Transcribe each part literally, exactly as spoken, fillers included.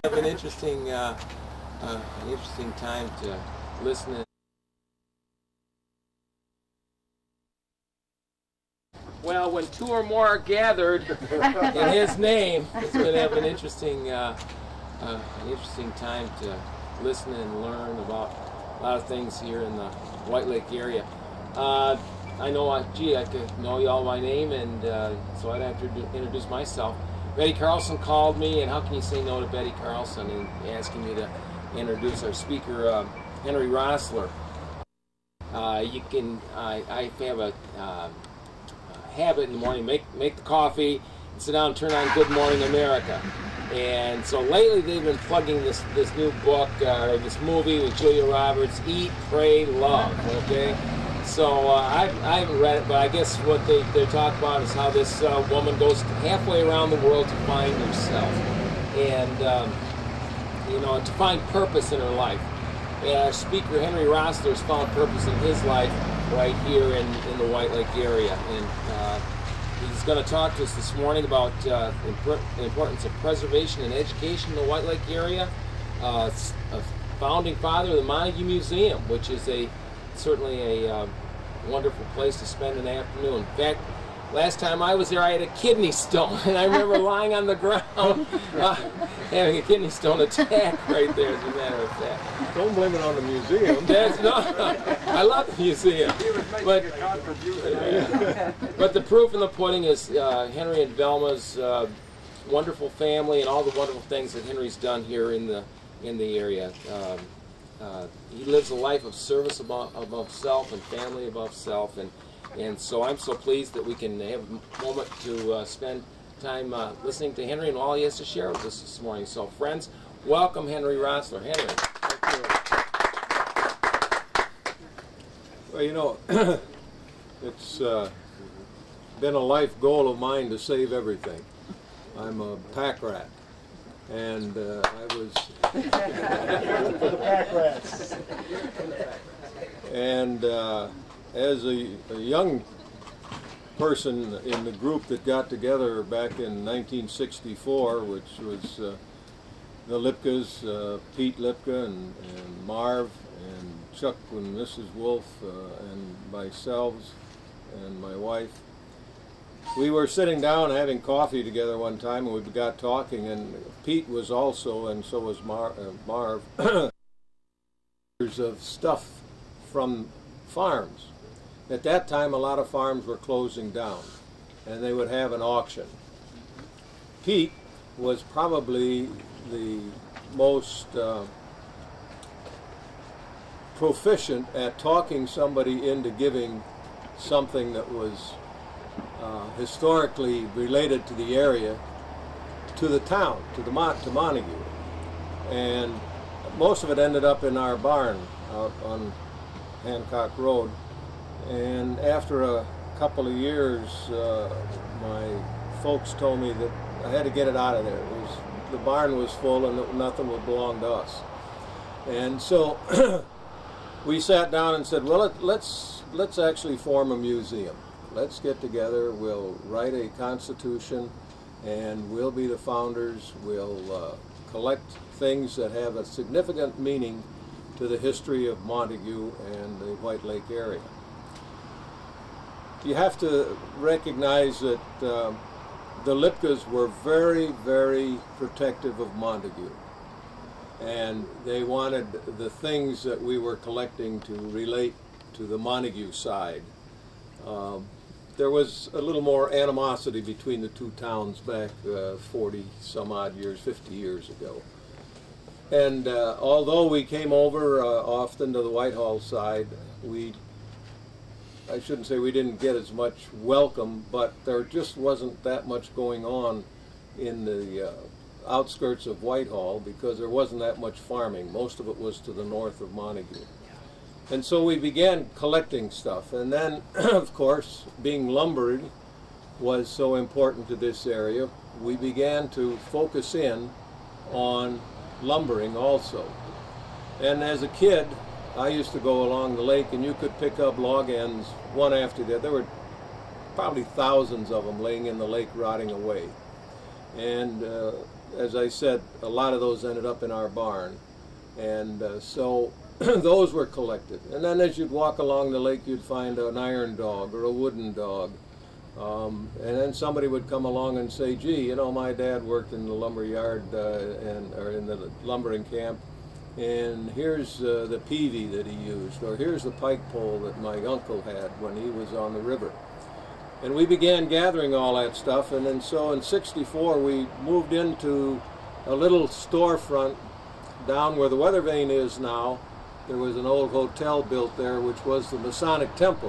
Have an interesting, uh, uh, interesting time to listen. Well, when two or more are gathered in His name, it's going to have an interesting, uh, uh, an interesting time to listen and learn about a lot of things here in the White Lake area. Uh, I know, uh, gee, I could know you all by name, and uh, so I'd have to introduce myself. Betty Carlson called me, and how can you say no to Betty Carlson, and asking me to introduce our speaker, uh, Henry Rossler. Uh, you can, I, I have a, uh, a habit in the morning, make make the coffee, and sit down and turn on Good Morning America. And so lately they've been plugging this this new book, uh, or this movie with Julia Roberts, Eat, Pray, Love. Okay. So uh, I, I haven't read it, but I guess what they, they talk about is how this uh, woman goes halfway around the world to find herself, and um, you know, to find purpose in her life. And our speaker, Henry Rossler, has found purpose in his life right here in, in the White Lake area. And uh, he's going to talk to us this morning about uh, the importance of preservation and education in the White Lake area. Uh, a founding father of the Montague Museum, which is a certainly a uh, wonderful place to spend an afternoon. In fact, last time I was there, I had a kidney stone, and I remember lying on the ground uh, having a kidney stone attack right there, as a matter of fact. Don't blame it on the museum. That's, no, I love the museum. But, uh, but the proof in the pudding is uh, Henry and Velma's uh, wonderful family and all the wonderful things that Henry's done here in the in the area. Um, Uh, he lives a life of service above, above self and family above self, and and so I'm so pleased that we can have a moment to uh, spend time uh, listening to Henry and all he has to share with us this morning. So friends, welcome Henry Rossler. Henry. Thank you. Well, you know, it's uh, been a life goal of mine to save everything. I'm a pack rat. And uh, I was, and uh, as a, a young person in the group that got together back in nineteen sixty-four, which was uh, the Lipkas, uh, Pete Lipka and, and Marv and Chuck and Missus Wolf uh, and myself and my wife. We were sitting down having coffee together one time, and we got talking, and Pete was also, and so was Mar uh, Marv, of stuff from farms. At that time, a lot of farms were closing down, and they would have an auction. Pete was probably the most uh, proficient at talking somebody into giving something that was Uh, historically related to the area, to the town, to the Mon to Montague, and most of it ended up in our barn out on Hancock Road. And after a couple of years, uh, my folks told me that I had to get it out of there. It was, the barn was full, and nothing would belong to us. And so we sat down and said, well, let, let's let's actually form a museum. Let's get together, we'll write a constitution, and we'll be the founders. We'll uh, collect things that have a significant meaning to the history of Montague and the White Lake area. You have to recognize that uh, the Lipkas were very, very protective of Montague. And they wanted the things that we were collecting to relate to the Montague side. Um, There was a little more animosity between the two towns back uh, forty some odd years, fifty years ago. And uh, although we came over uh, often to the Whitehall side, we, I shouldn't say we didn't get as much welcome, but there just wasn't that much going on in the uh, outskirts of Whitehall because there wasn't that much farming. Most of it was to the north of Montague. And so we began collecting stuff, and then, of course, being lumbered was so important to this area, we began to focus in on lumbering also. And as a kid, I used to go along the lake, and you could pick up log ends one after the other. There were probably thousands of them laying in the lake rotting away. And uh, as I said, a lot of those ended up in our barn. And uh, so those were collected. And then as you'd walk along the lake, you'd find an iron dog or a wooden dog. Um, and then somebody would come along and say, gee, you know, my dad worked in the lumber yard uh, and, or in the lumbering camp, and here's uh, the peavey that he used, or here's the pike pole that my uncle had when he was on the river. And we began gathering all that stuff, and then so in sixty-four we moved into a little storefront down where the weather vane is now. There was an old hotel built there, which was the Masonic Temple.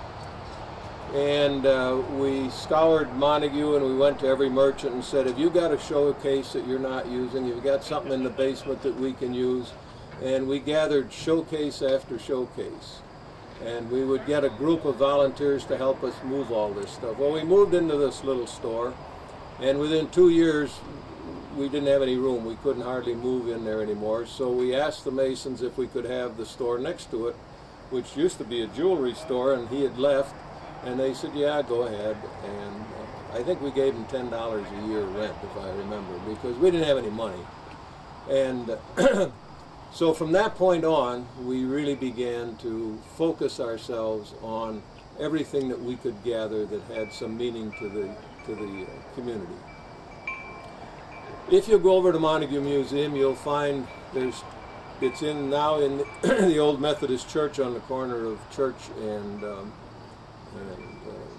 And uh, we scoured Montague, and we went to every merchant and said, have you got a showcase that you're not using? Have you got something in the basement that we can use? And we gathered showcase after showcase. And we would get a group of volunteers to help us move all this stuff. Well, we moved into this little store, and within two years, we didn't have any room. We couldn't hardly move in there anymore. So we asked the Masons if we could have the store next to it, which used to be a jewelry store, and he had left. And they said, yeah, go ahead. And uh, I think we gave them ten dollars a year rent, if I remember, because we didn't have any money. And uh, so from that point on, we really began to focus ourselves on everything that we could gather that had some meaning to the, to the uh, community. If you go over to Montague Museum, you'll find there's, it's in now in the old Methodist church on the corner of Church and um, And,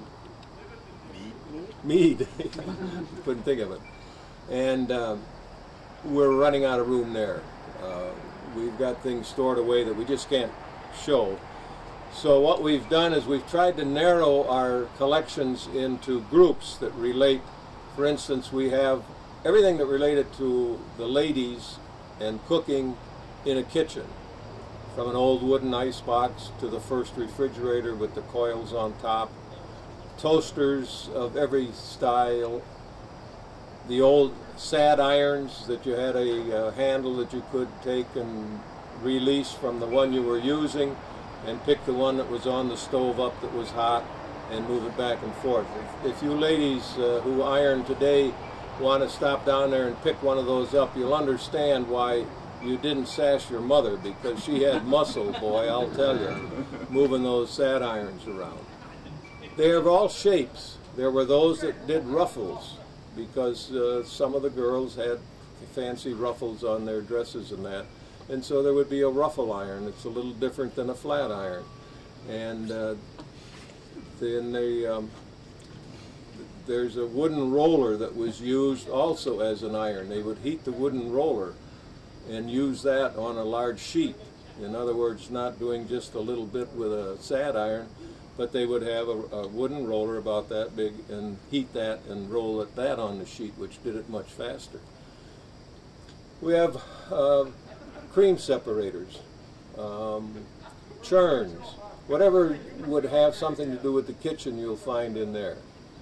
uh, Mead. Couldn't think of it. And um, we're running out of room there. Uh, we've got things stored away that we just can't show. So what we've done is we've tried to narrow our collections into groups that relate. For instance, we have everything that related to the ladies and cooking in a kitchen. From an old wooden icebox to the first refrigerator with the coils on top, toasters of every style, the old sad irons that you had a uh, handle that you could take and release from the one you were using and pick the one that was on the stove up that was hot and move it back and forth. If, if you ladies uh, who iron today want to stop down there and pick one of those up, you'll understand why you didn't sash your mother, because she had muscle, boy, I'll tell you, moving those sad irons around. They are of all shapes. There were those that did ruffles, because uh, some of the girls had fancy ruffles on their dresses and that. And so there would be a ruffle iron. It's a little different than a flat iron. And uh, then they, um, there's a wooden roller that was used also as an iron. They would heat the wooden roller and use that on a large sheet. In other words, not doing just a little bit with a sad iron, but they would have a, a wooden roller about that big and heat that and roll it, that on the sheet, which did it much faster. We have uh, cream separators, um, churns, whatever would have something to do with the kitchen you'll find in there.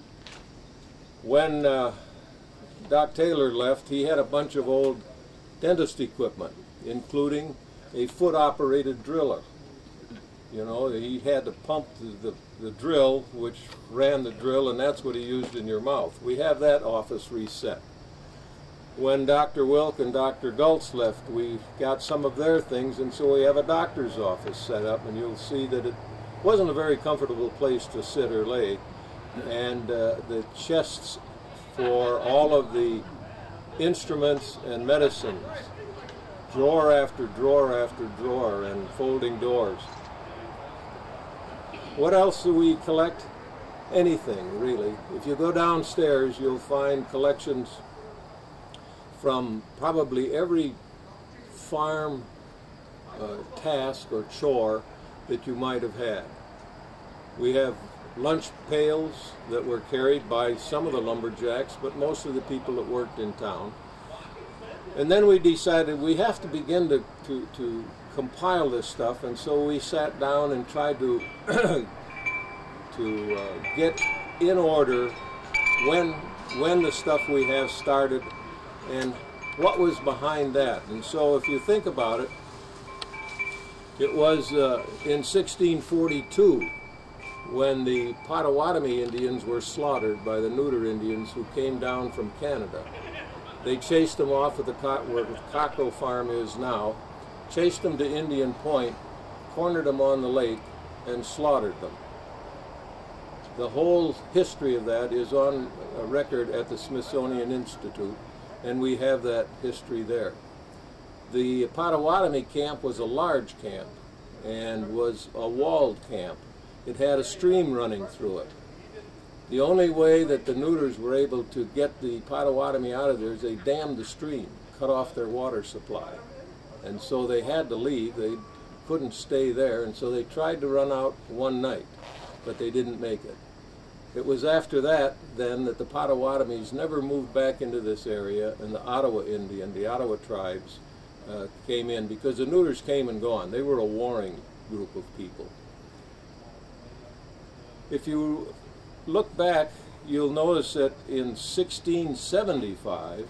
When uh, Doc Taylor left, he had a bunch of old dentist equipment, including a foot-operated driller. You know, he had to pump the, the, the drill, which ran the drill, and that's what he used in your mouth. We have that office reset. When Doctor Wilk and Doctor Gultz left, we got some of their things, and so we have a doctor's office set up, and you'll see that it wasn't a very comfortable place to sit or lay. And uh, the chests for all of the instruments and medicines, drawer after drawer after drawer, and folding doors. What else do we collect? Anything, really. If you go downstairs, you'll find collections from probably every farm uh, task or chore that you might have had. We have lunch pails that were carried by some of the lumberjacks, but most of the people that worked in town. And then we decided we have to begin to, to, to compile this stuff, and so we sat down and tried to, to uh, get in order when, when the stuff we have started and what was behind that. And so if you think about it, it was uh, in sixteen forty-two when the Potawatomi Indians were slaughtered by the Neuter Indians who came down from Canada. They chased them off of the Co- where the Cockrell Farm is now, chased them to Indian Point, cornered them on the lake, and slaughtered them. The whole history of that is on a record at the Smithsonian Institute, and we have that history there. The Potawatomi camp was a large camp and was a walled camp. It had a stream running through it. The only way that the Neuters were able to get the Potawatomi out of there is they dammed the stream, cut off their water supply. And so they had to leave. They couldn't stay there, and so they tried to run out one night, but they didn't make it. It was after that, then, that the Potawatomis never moved back into this area, and the Ottawa Indian, the Ottawa tribes, uh, came in, because the Neuters came and gone. They were a warring group of people. If you look back, you'll notice that in sixteen seventy-five,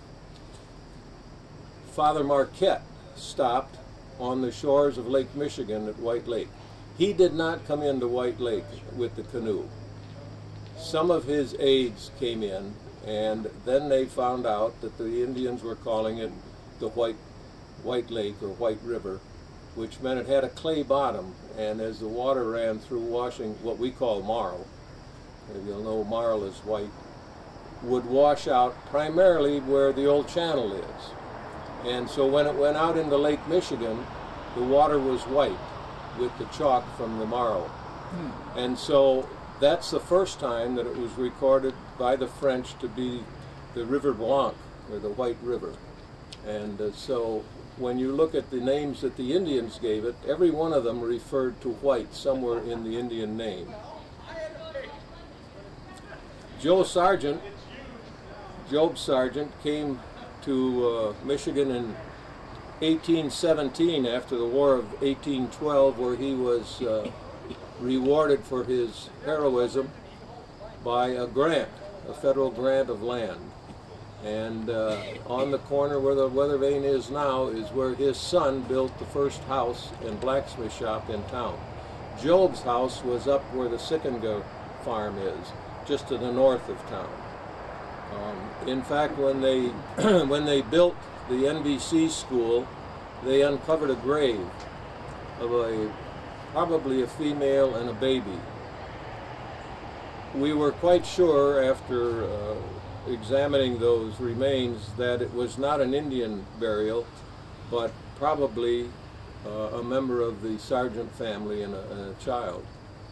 Father Marquette stopped on the shores of Lake Michigan at White Lake. He did not come into White Lake with the canoe. Some of his aides came in, and then they found out that the Indians were calling it the White, White Lake or White River, which meant it had a clay bottom, and as the water ran through washing what we call marl, you'll know marl is white, would wash out primarily where the old channel is. And so when it went out into Lake Michigan, the water was white with the chalk from the marl. Hmm. And so that's the first time that it was recorded by the French to be the River Blanc, or the White River. And uh, so when you look at the names that the Indians gave it, every one of them referred to white somewhere in the Indian name. Joe Sargent, Job Sargent, came to uh, Michigan in eighteen seventeen after the War of eighteen twelve, where he was uh, rewarded for his heroism by a grant, a federal grant of land. And uh, on the corner where the weather vane is now is where his son built the first house and blacksmith shop in town. Job's house was up where the Sickenga farm is, just to the north of town. Um, in fact, when they when they built the N B C school, they uncovered a grave of a probably a female and a baby. We were quite sure after uh, examining those remains that it was not an Indian burial, but probably uh, a member of the Sargent family and a, and a child.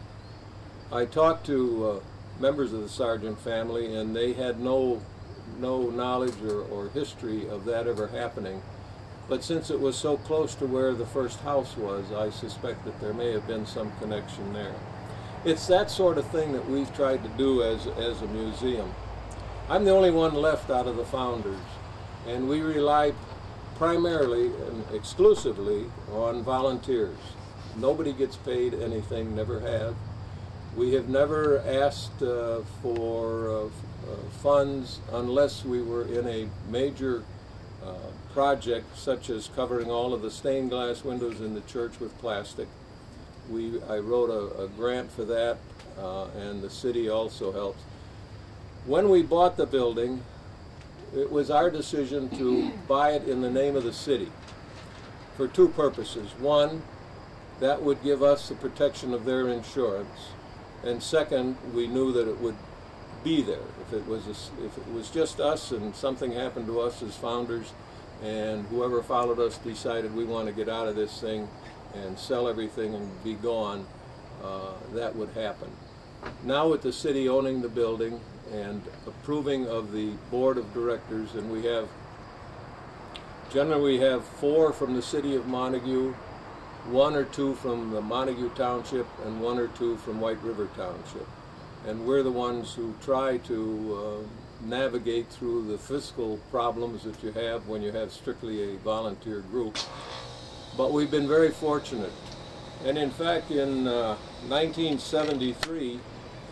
I talked to uh, members of the Sargent family, and they had no no knowledge or, or history of that ever happening. But since it was so close to where the first house was, I suspect that there may have been some connection there. It's that sort of thing that we've tried to do as, as a museum. I'm the only one left out of the founders, and we rely primarily and exclusively on volunteers. Nobody gets paid anything, never have. We have never asked uh, for uh, uh, funds unless we were in a major uh, project, such as covering all of the stained glass windows in the church with plastic. We, I wrote a, a grant for that, uh, and the city also helps. When we bought the building, it was our decision to buy it in the name of the city for two purposes. One, that would give us the protection of their insurance. And second, we knew that it would be there. If it was a, if it was just us and something happened to us as founders, and whoever followed us decided we want to get out of this thing and sell everything and be gone, uh, that would happen. Now with the city owning the building and approving of the board of directors, and we have, generally we have four from the city of Montague, one or two from the Montague Township, and one or two from White River Township. And we're the ones who try to uh, navigate through the fiscal problems that you have when you have strictly a volunteer group. But we've been very fortunate. And in fact, in uh, nineteen seventy-three,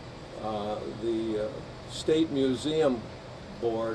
uh, the uh, State Museum Board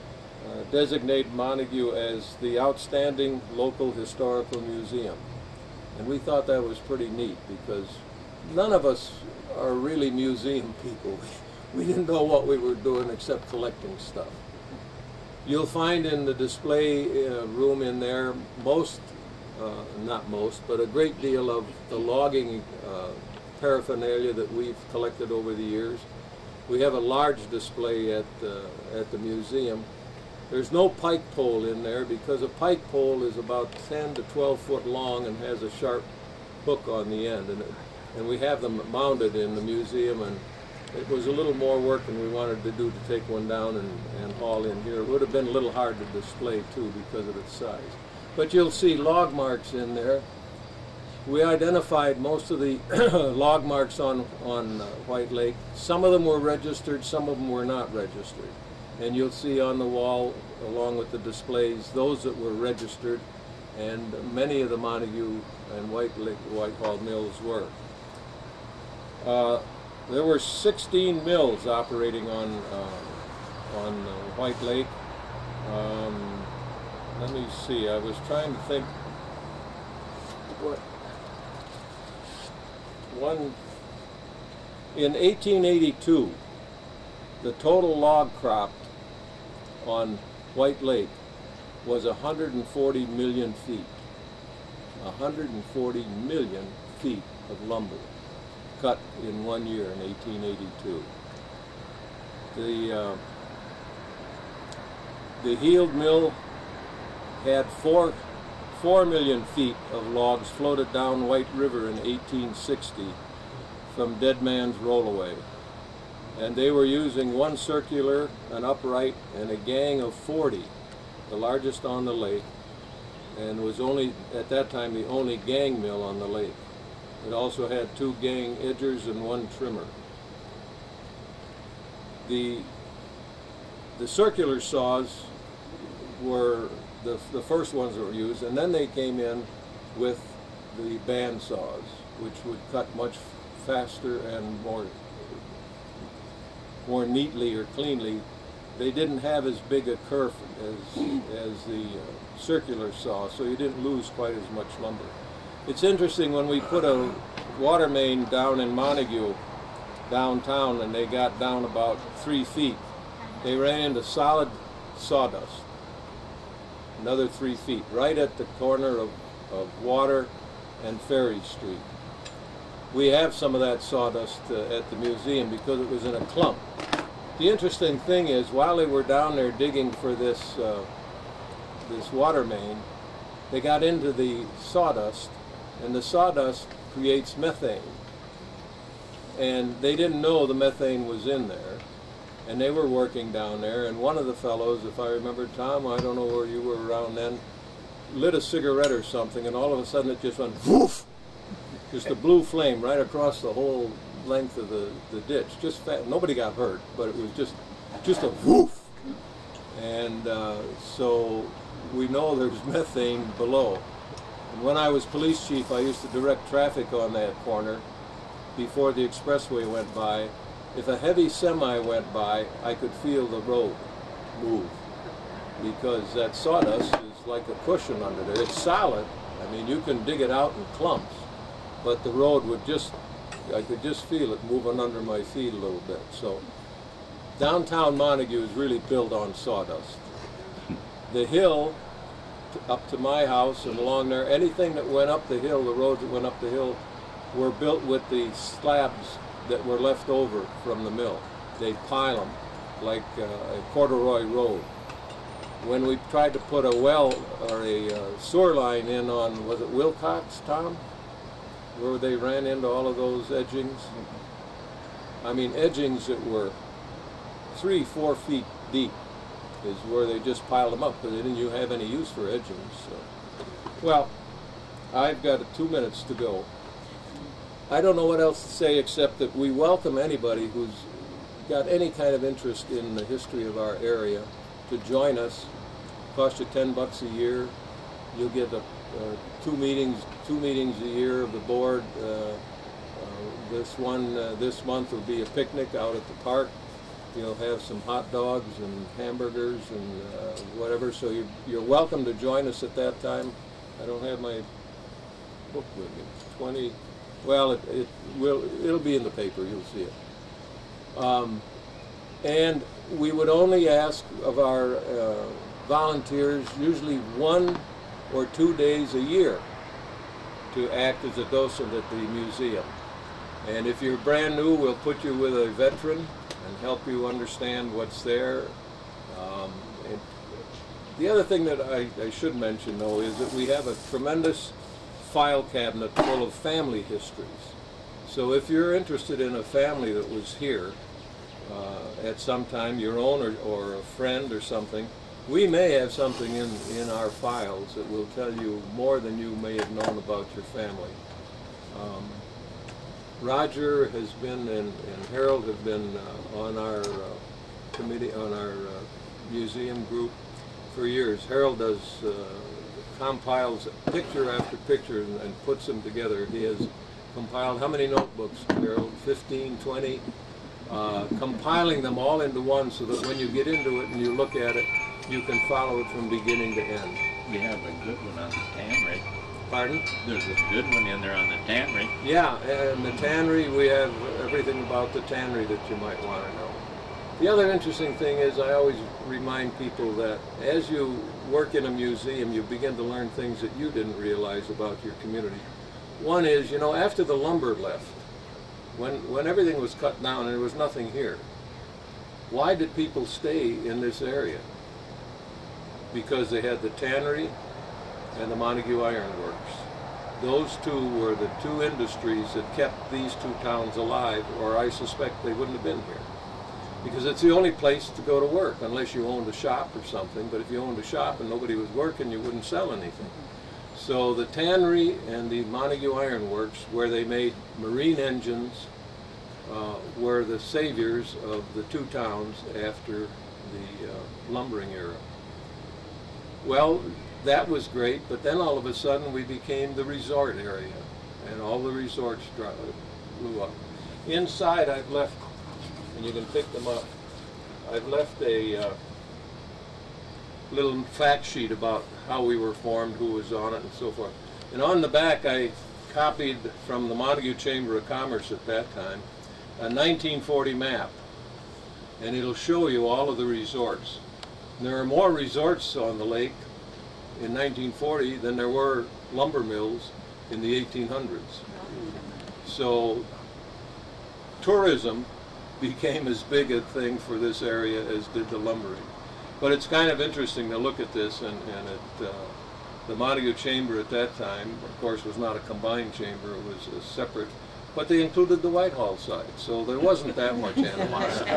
uh, designated Montague as the outstanding local historical museum. And we thought that was pretty neat, because none of us are really museum people. We didn't know what we were doing except collecting stuff. You'll find in the display uh, room in there most, uh, not most, but a great deal of the logging uh, paraphernalia that we've collected over the years. We have a large display at, uh, at the museum. There's no pike pole in there because a pike pole is about ten to twelve foot long and has a sharp hook on the end. And, it, and we have them mounted in the museum, and it was a little more work than we wanted to do to take one down and, and haul in here. It would have been a little hard to display too because of its size. But you'll see log marks in there. We identified most of the log marks on, on uh, White Lake. Some of them were registered, some of them were not registered. And you'll see on the wall, along with the displays, those that were registered, and many of the Montague and White Lake, Whitehall mills were. Uh, there were sixteen mills operating on, uh, on uh, White Lake. Um, let me see, I was trying to think what one, in eighteen eighty-two, the total log crop on White Lake was one hundred forty million feet. one hundred forty million feet of lumber cut in one year in eighteen eighty-two. The, uh, the Heald Mill had four, four million feet of logs floated down White River in eighteen sixty from Dead Man's Rollaway. And they were using one circular, an upright, and a gang of forty, the largest on the lake, and was only, at that time, the only gang mill on the lake. It also had two gang edgers and one trimmer. The, the circular saws were the, the first ones that were used, and then they came in with the band saws, which would cut much faster and more more neatly or cleanly. They didn't have as big a kerf as, as the uh, circular saw, so you didn't lose quite as much lumber. It's interesting, when we put a water main down in Montague, downtown, and they got down about three feet, they ran into solid sawdust, another three feet, right at the corner of, of Water and Ferry Street. We have some of that sawdust uh, at the museum because it was in a clump. The interesting thing is, while they were down there digging for this, uh, this water main, they got into the sawdust, and the sawdust creates methane. And they didn't know the methane was in there, and they were working down there, and one of the fellows, if I remember, Tom, I don't know where you were around then, lit a cigarette or something, and all of a sudden it just went woof! Just a blue flame right across the whole length of the, the ditch. Just fat. Nobody got hurt, but it was just just a woof. And uh, so we know there's methane below. And when I was police chief, I used to direct traffic on that corner before the expressway went by. If a heavy semi went by, I could feel the road move, because that sawdust is like a cushion under there. It's solid. I mean, you can dig it out in clumps, but the road would just, I could just feel it moving under my feet a little bit. So downtown Montague is really built on sawdust. The hill up to my house and along there, anything that went up the hill, the roads that went up the hill, were built with the slabs that were left over from the mill. They'd pile them like uh, a corduroy road. When we tried to put a well or a uh, sewer line in on, was it Wilcox, Tom? Where they ran into all of those edgings. I mean, edgings that were three, four feet deep is where they just piled them up, because they didn't have any use for edgings. So. Well, I've got two minutes to go. I don't know what else to say except that we welcome anybody who's got any kind of interest in the history of our area to join us. Cost you ten bucks a year. You'll get a Uh, two meetings, two meetings a year of the board. Uh, uh, this one, uh, this month will be a picnic out at the park. You'll have some hot dogs and hamburgers and uh, whatever. So you're, you're welcome to join us at that time. I don't have my book with me. Twenty. Well, it, it will. It'll be in the paper. You'll see it. Um, And we would only ask of our uh, volunteers usually one or two days a year to act as a docent at the museum. And if you're brand new, we'll put you with a veteran and help you understand what's there. Um, and the other thing that I, I should mention, though, is that we have a tremendous file cabinet full of family histories. So if you're interested in a family that was here uh, at some time, your own or, or a friend or something, we may have something in, in our files that will tell you more than you may have known about your family. Um, Roger has been and, and Harold have been uh, on our uh, committee, on our uh, museum group for years. Harold does uh, compiles picture after picture and, and puts them together. He has compiled how many notebooks, Harold? fifteen, twenty? Uh, compiling them all into one so that when you get into it and you look at it, you can follow it from beginning to end. You have a good one on the tannery. Pardon? There's a good one in there on the tannery. Yeah, and the tannery, we have everything about the tannery that you might want to know. The other interesting thing is I always remind people that as you work in a museum, you begin to learn things that you didn't realize about your community. One is, you know, after the lumber left, when, when everything was cut down and there was nothing here, why did people stay in this area? Because they had the tannery and the Montague Iron Works. Those two were the two industries that kept these two towns alive, or I suspect they wouldn't have been here. Because it's the only place to go to work, unless you owned a shop or something. But if you owned a shop and nobody was working, you wouldn't sell anything. So the tannery and the Montague Iron Works, where they made marine engines, uh, were the saviors of the two towns after the uh, lumbering era. Well, that was great, but then all of a sudden we became the resort area, and all the resorts blew up. Inside I've left, and you can pick them up, I've left a uh, little fact sheet about how we were formed, who was on it, and so forth. And on the back I copied from the Montague Chamber of Commerce at that time a nineteen forty map, and it'll show you all of the resorts. And there are more resorts on the lake in nineteen forty than there were lumber mills in the eighteen hundreds. So tourism became as big a thing for this area as did the lumbering. But it's kind of interesting to look at this, and, and it, uh, the Montague Chamber at that time, of course, was not a combined chamber, it was a separate, but they included the Whitehall side, so there wasn't that much animosity.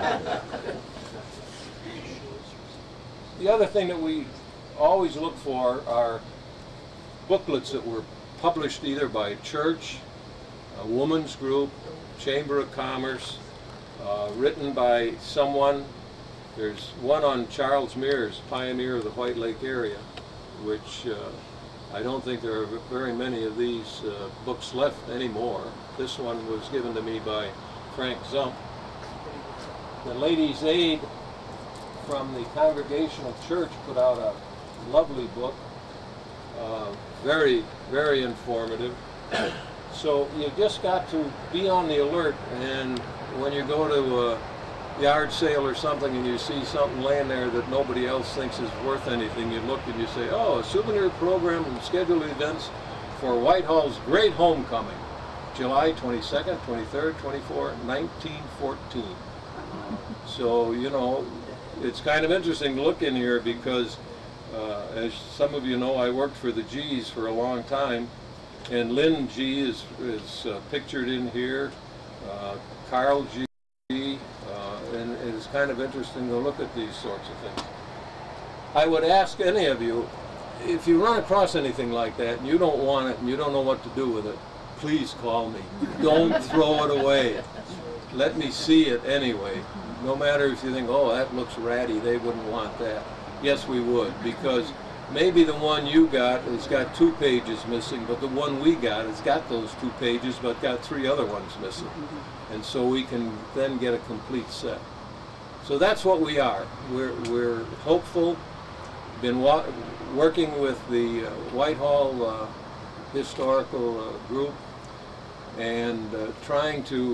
The other thing that we always look for are booklets that were published either by church, a woman's group, Chamber of Commerce, uh, written by someone. There's one on Charles Mears, pioneer of the White Lake area, which uh, I don't think there are very many of these uh, books left anymore. This one was given to me by Frank Zump. The Ladies' Aid from the Congregational Church put out a lovely book, uh, very, very informative. So you just got to be on the alert, and when you go to a yard sale or something and you see something laying there that nobody else thinks is worth anything, you look and you say, oh, a souvenir program and scheduled events for Whitehall's Great Homecoming, July twenty-second, twenty-third, twenty-fourth, nineteen fourteen. So, you know, it's kind of interesting to look in here because, uh, as some of you know, I worked for the G's for a long time, and Lynn G is, is uh, pictured in here, uh, Carl G, uh, and it's kind of interesting to look at these sorts of things. I would ask any of you, if you run across anything like that and you don't want it and you don't know what to do with it, please call me. Don't throw it away. Let me see it anyway. No matter if you think, oh, that looks ratty, they wouldn't want that. Yes, we would, because maybe the one you got has got two pages missing, but the one we got has got those two pages, but got three other ones missing. And so we can then get a complete set. So that's what we are. We're, we're hopeful, been wa working with the uh, Whitehall uh, Historical uh, Group, and uh, trying to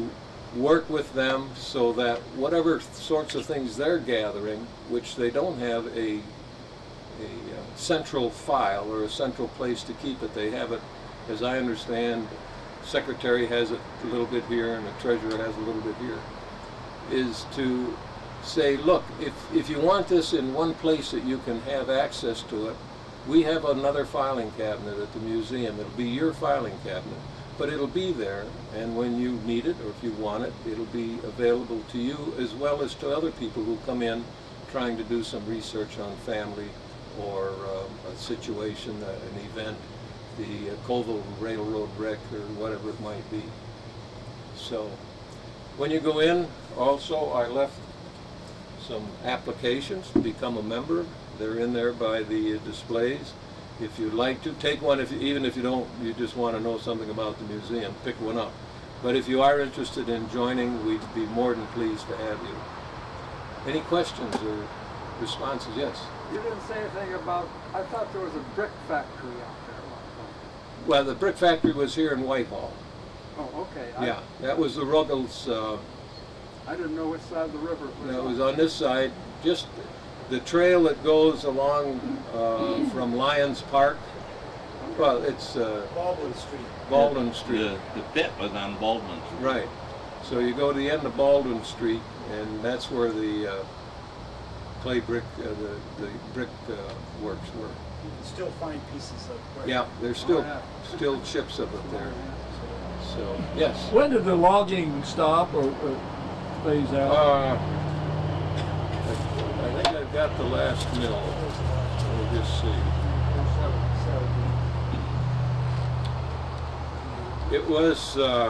work with them so that whatever sorts of things they're gathering, which they don't have a, a uh, central file or a central place to keep it, they have it, as I understand, secretary has it a little bit here and the treasurer has a little bit here, is to say, look, if, if you want this in one place that you can have access to it, we have another filing cabinet at the museum. It'll be your filing cabinet, but it'll be there, and when you need it or if you want it, it'll be available to you as well as to other people who come in trying to do some research on family or um, a situation, uh, an event, the uh, Colville Railroad wreck or whatever it might be. So when you go in, also I left some applications to become a member. They're in there by the uh, displays. If you'd like to, take one, if you, even if you don't, you just want to know something about the museum, pick one up. But if you are interested in joining, we'd be more than pleased to have you. Any questions or responses? Yes? You didn't say anything about, I thought there was a brick factory out there at one point. Well, the brick factory was here in Whitehall. Oh, okay. Yeah, I, that was the Ruggles. Uh, I didn't know which side of the river it was. That on. was on this side, just the trail that goes along uh, from Lions Park. Well, it's uh, Baldwin Street. Baldwin Street. The, the pit was on Baldwin Street. Right. So you go to the end of Baldwin Street, and that's where the uh, clay brick, uh, the, the brick uh, works were. You can still find pieces of brick. Yeah, there's still Oh, yeah. still chips of it there. So yes. When did the logging stop or, or phase out? Uh, I think I've got the last mill. We'll just see. It was uh,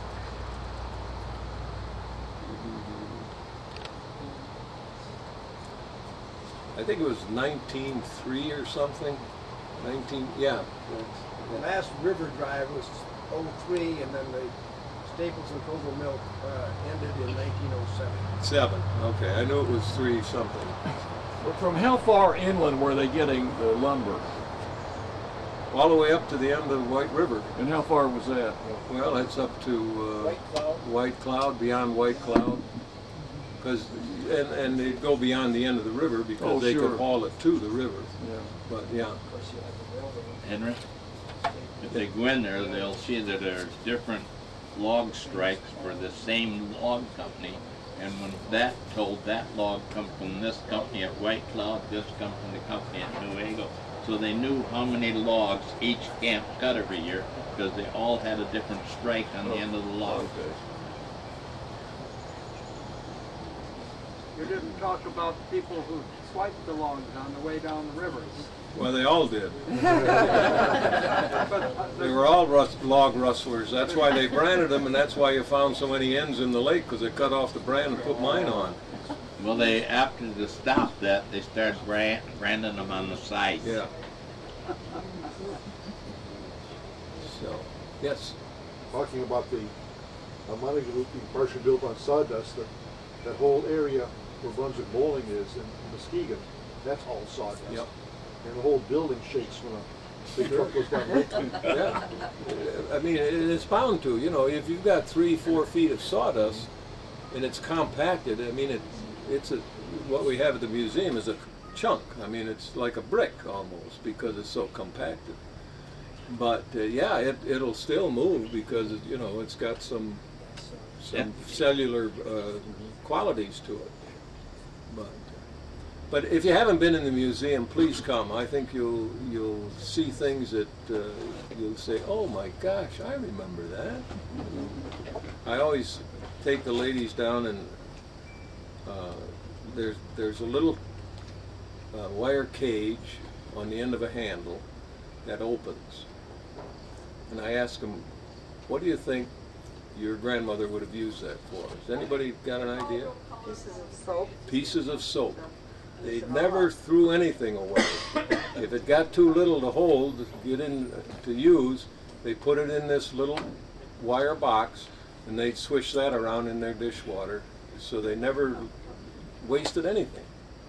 I think it was nineteen oh three or something. nineteen, yeah. The last river drive was oh three, and then the Staples and Colville Mill uh, ended in nineteen oh seven. Seven. Okay, I knew it was three something. From how far inland were they getting the lumber? All the way up to the end of the White River. And how far was that? Well, it's up to uh, White Cloud. White Cloud, beyond White Cloud. Because and and they'd go beyond the end of the river because Oh, they sure. could haul it to the river. Yeah. But yeah. Henry, if they go in there, they'll see that there's different log strikes for the same log company. And when that told that log come from this company at White Cloud, this come from the company at Newaygo. So they knew how many logs each camp cut every year because they all had a different strike on the end of the log. Okay. You didn't talk about people who swiped the logs on the way down the rivers. Well, they all did. But uh, They were all rust, log rustlers. That's why they branded them, and that's why you found so many ends in the lake, because they cut off the brand and put mine on. Well, they after they stopped that, they started brand, branding them on the side. Yeah. So, yes. Talking about the uh, Montague Loop being partially built on sawdust, that, that whole area where Brunswick Bowling is in Muskegon, that's all sawdust. Yep. And the whole building shakes when a big truck goes down Lake Street. Yeah. I mean, it- it's bound to. You know, if you've got three, four feet of sawdust and it's compacted, I mean, it, it's a, what we have at the museum is a chunk. I mean, it's like a brick almost because it's so compacted. But uh, yeah, it, it'll still move because, it, you know, it's got some, some Yeah. cellular uh, qualities to it. But, but if you haven't been in the museum, please come. I think you'll you'll see things that uh, you'll say, "Oh my gosh, I remember that." I always take the ladies down, and uh, there's there's a little uh, wire cage on the end of a handle that opens, and I ask them, "What do you think your grandmother would have used that for?" Has anybody got an idea? Pieces of soap. Pieces of soap. They never threw anything away. If it got too little to hold, to get in to use, they put it in this little wire box, and they'd swish that around in their dishwater, so they never wasted anything.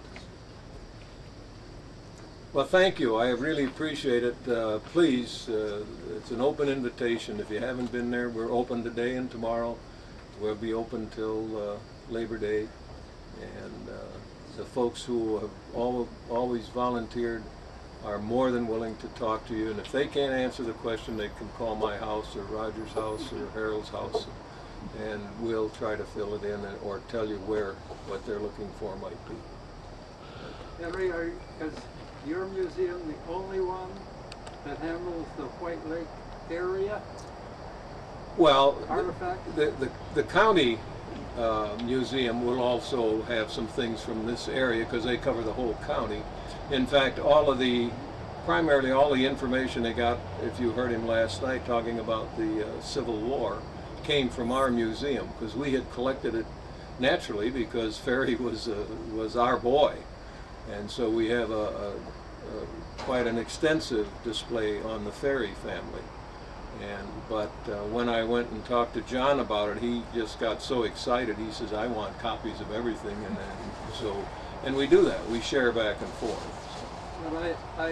Well, thank you. I really appreciate it. Uh, please, uh, it's an open invitation. If you haven't been there, we're open today and tomorrow. we'll be open till uh, Labor Day, and uh, the folks who have all, always volunteered are more than willing to talk to you, and if they can't answer the question, they can call my house or Roger's house or Harold's house, and we'll try to fill it in or tell you where what they're looking for might be. Henry, are, is your museum the only one that handles the White Lake area? Well, Artifact? the, the, the county uh, museum will also have some things from this area because they cover the whole county. In fact, all of the, primarily all the information they got, if you heard him last night talking about the uh, Civil War, came from our museum because we had collected it naturally because Ferry was uh, was our boy, and so we have a, a, a quite an extensive display on the Ferry family. And but uh, when I went and talked to John about it, he just got so excited. He says, "I want copies of everything," and then so and we do that. We share back and forth. Well, I, I,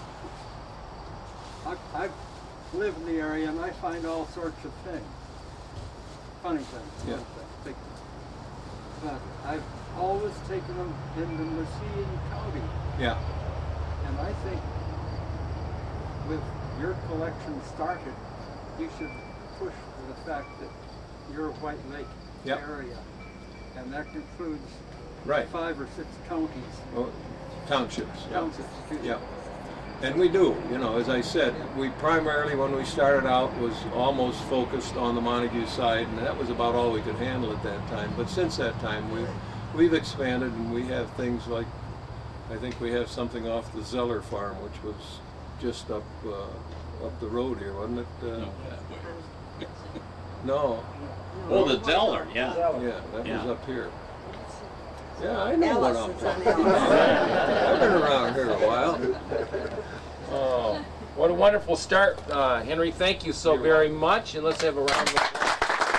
I, I live in the area and I find all sorts of things, funny things, Yeah. big things. But I've always taken them into Muskegon County. Yeah. And I think with your collection started, you should push for the fact that your White Lake Yep. area, and that includes Right. five or six counties, Oh, townships. Yeah. townships, excuse me. Yeah. And we do, you know, as I said, we primarily, when we started out, was almost focused on the Montague side, and that was about all we could handle at that time. But since that time, we've, we've expanded, and we have things like, I think we have something off the Zeller farm, which was just up uh, up the road here, wasn't it? Uh, No, that way. no. Oh, the Zeller, yeah. Yeah, that Yeah. was up here. Yeah, I know what I'm Alice is on talking about. I've been around here a while. Oh, what a wonderful start, uh, Henry. Thank you so very much, and let's have a round of applause.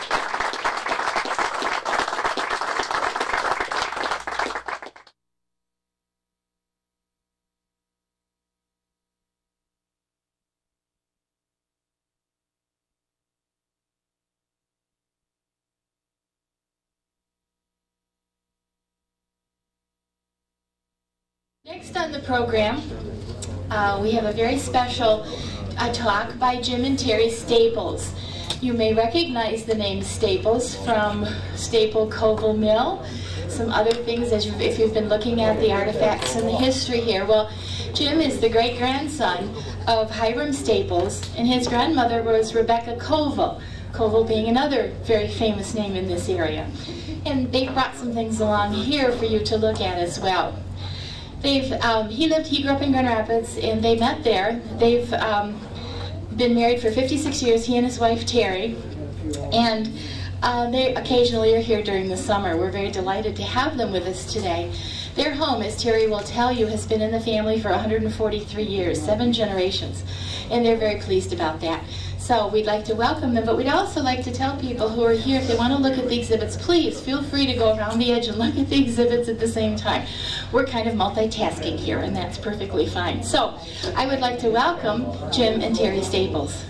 Next on the program, uh, we have a very special uh, talk by Jim and Terry Staples. You may recognize the name Staples from Staple Koval Mill, some other things as you've, if you've been looking at the artifacts and the history here. Well, Jim is the great-grandson of Hiram Staples, and his grandmother was Rebecca Koval, Koval being another very famous name in this area. And they've brought some things along here for you to look at as well. They've, um, he lived, he grew up in Grand Rapids, and they met there. They've um, been married for fifty-six years, he and his wife Terry, and uh, they occasionally are here during the summer. We're very delighted to have them with us today. Their home, as Terry will tell you, has been in the family for one hundred forty-three years, seven generations, and they're very pleased about that. So we'd like to welcome them, but we'd also like to tell people who are here, if they want to look at the exhibits, please feel free to go around the edge and look at the exhibits at the same time. We're kind of multitasking here, and that's perfectly fine. So I would like to welcome Jim and Terry Staples.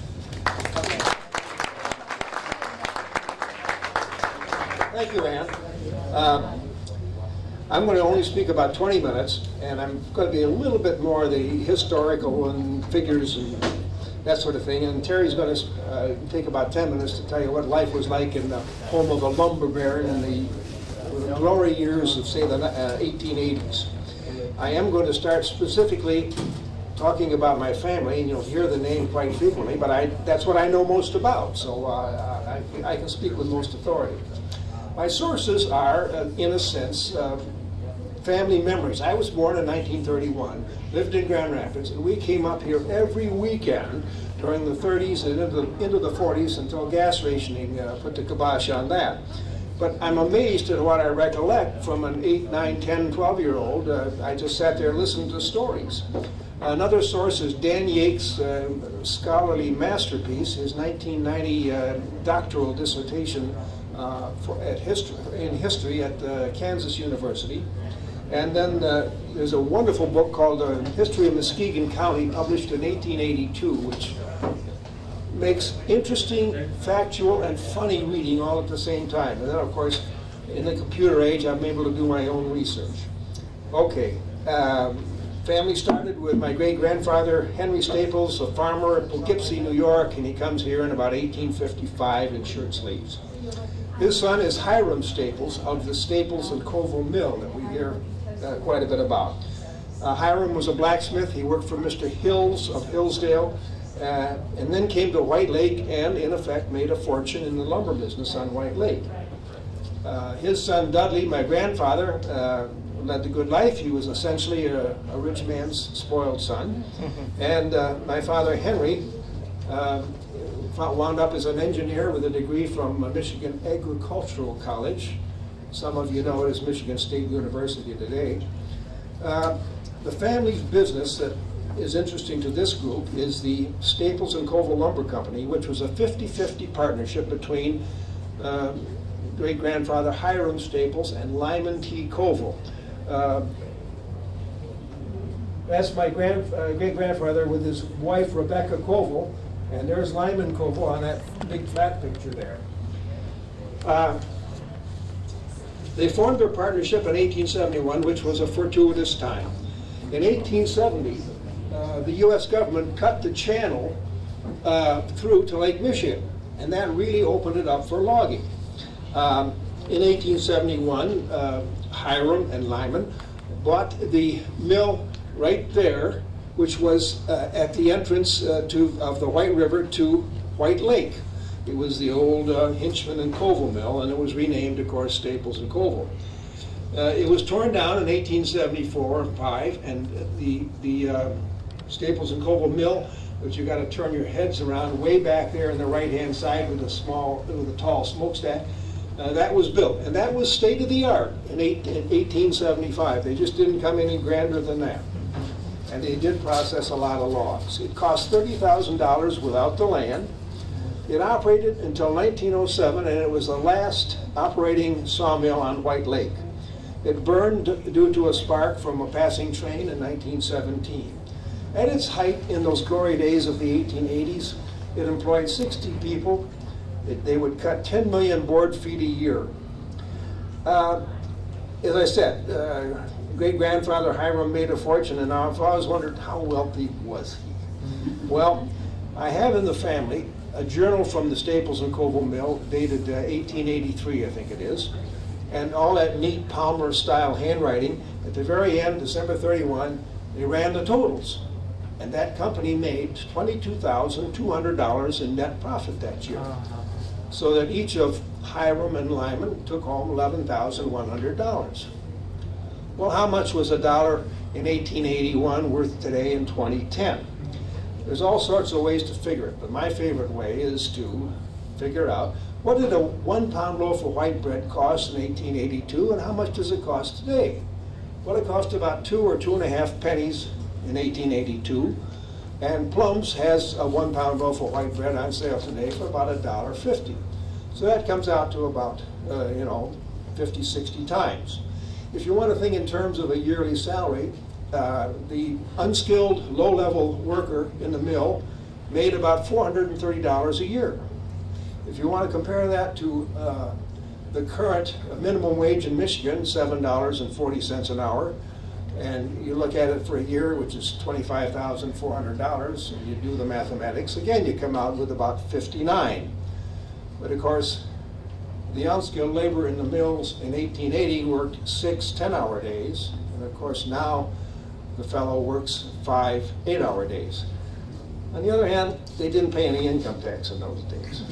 Thank you, Ann. Uh, I'm going to only speak about twenty minutes, and I'm going to be a little bit more the historical and figures and that sort of thing. And Terry's going to uh, take about ten minutes to tell you what life was like in the home of a lumber baron in the, the glory years of, say, the uh, eighteen eighties. I am going to start specifically talking about my family, and you'll hear the name quite frequently, but I, that's what I know most about, so uh, I, I can speak with most authority. My sources are, uh, in a sense, uh, family memories. I was born in nineteen thirty-one, lived in Grand Rapids, and we came up here every weekend during the thirties and into the, into the forties until gas rationing uh, put the kibosh on that. But I'm amazed at what I recollect from an eight, nine, ten, twelve-year-old. Uh, I just sat there listening to stories. Another source is Dan Yake's uh, scholarly masterpiece, his nineteen ninety uh, doctoral dissertation uh, for, at history, in history at uh, Kansas University. And then uh, there's a wonderful book called uh, History of Muskegon County, published in eighteen eighty-two, which makes interesting, factual, and funny reading all at the same time. And then, of course, in the computer age, I'm able to do my own research. Okay, um, family started with my great-grandfather, Henry Staples, a farmer in Poughkeepsie, New York, and he comes here in about eighteen fifty-five in shirt sleeves. His son is Hiram Staples of the Staples and Colville Mill that we hear uh, quite a bit about. Uh, Hiram was a blacksmith. He worked for Mister Hills of Hillsdale, uh, and then came to White Lake and, in effect, made a fortune in the lumber business on White Lake. Uh, his son Dudley, my grandfather, uh, led the good life. He was essentially a, a rich man's spoiled son. And uh, my father Henry uh, wound up as an engineer with a degree from Michigan Agricultural College. Some of you know it as Michigan State University today. Uh, the family's business that is interesting to this group is the Staples and Colville Lumber Company, which was a fifty fifty partnership between uh, great-grandfather Hiram Staples and Lyman T. Colville. Uh, that's my grand, uh, great-grandfather with his wife Rebecca Colville, and there's Lyman Colville on that big flat picture there. Uh, they formed their partnership in eighteen seventy-one, which was a fortuitous time. In eighteen seventy, uh, the U S government cut the channel uh, through to Lake Michigan, and that really opened it up for logging. Um, in eighteen seventy-one, uh, Hiram and Lyman bought the mill right there, which was uh, at the entrance uh, to, of the White River to White Lake. It was the old uh, Hinchman and Colville mill, and it was renamed, of course, Staples and Colville. Uh, it was torn down in eighteen seventy-four and five, and the, the uh, Staples and Colville mill, which you got to turn your heads around, way back there on the right-hand side with a small, with a tall smokestack, uh, that was built, and that was state-of-the-art in, in eighteen seventy-five. They just didn't come any grander than that. And they did process a lot of logs. It cost thirty thousand dollars without the land. It operated until nineteen oh seven, and it was the last operating sawmill on White Lake. It burned due to a spark from a passing train in nineteen seventeen. At its height in those glory days of the eighteen eighties, it employed sixty people. It, they would cut ten million board feet a year. Uh, as I said, uh, great-grandfather Hiram made a fortune, and I've always wondered how wealthy was he. Well, I have in the family a journal from the Staples and Colville mill dated uh, eighteen eighty-three, I think it is, and all that neat Palmer-style handwriting. At the very end, December thirty-first, they ran the totals, and that company made twenty-two thousand two hundred dollars in net profit that year, so that each of Hiram and Lyman took home eleven thousand one hundred dollars. Well, how much was a dollar in eighteen eighty-one worth today in twenty ten? There's all sorts of ways to figure it, but my favorite way is to figure out what did a one pound loaf of white bread cost in eighteen eighty-two, and how much does it cost today? Well, it cost about two or two and a half pennies in eighteen eighty-two, and Plums has a one pound loaf of white bread on sale today for about a dollar fifty. So that comes out to about, uh, you know, fifty, sixty times. If you want to think in terms of a yearly salary, uh, the unskilled, low-level worker in the mill made about four hundred thirty dollars a year. If you want to compare that to uh, the current minimum wage in Michigan, seven dollars and forty cents an hour, and you look at it for a year, which is twenty-five thousand four hundred dollars, and you do the mathematics, again you come out with about fifty-nine. But of course, the unskilled labor in the mills in eighteen eighty worked six ten-hour days, and of course now the fellow works five eight-hour days. On the other hand, they didn't pay any income tax in those days.